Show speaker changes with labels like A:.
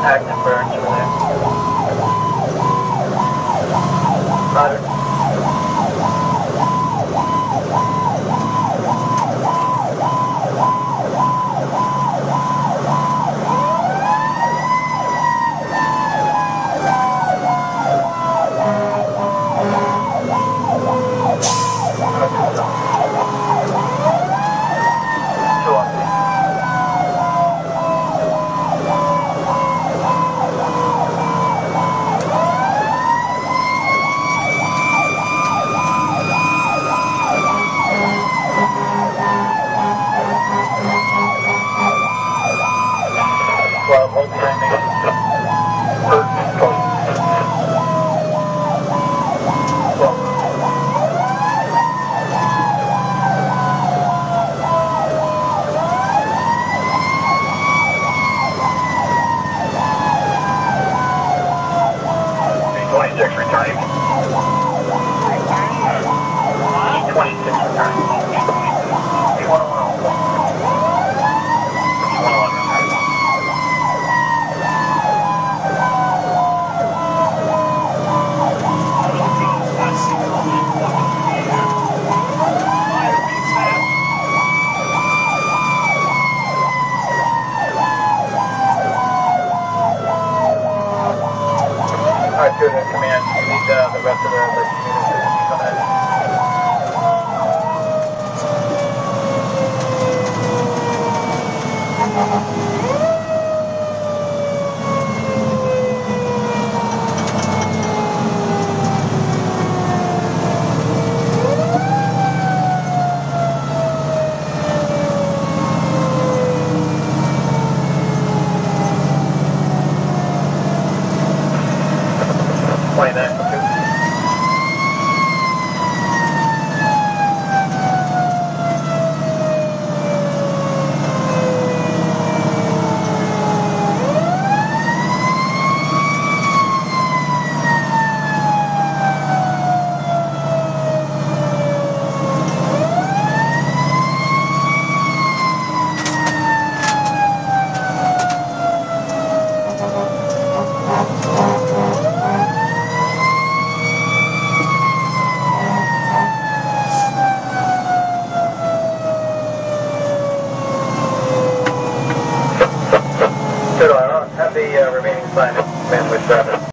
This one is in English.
A: Active burns over there. Roger. Well, hold the animation. First, post. Well. E26 returning. E26 returning. E111. Alright, good. Command, you need the rest of the communication coming in. Play that. Good, I'll have the remaining sign in with traffic.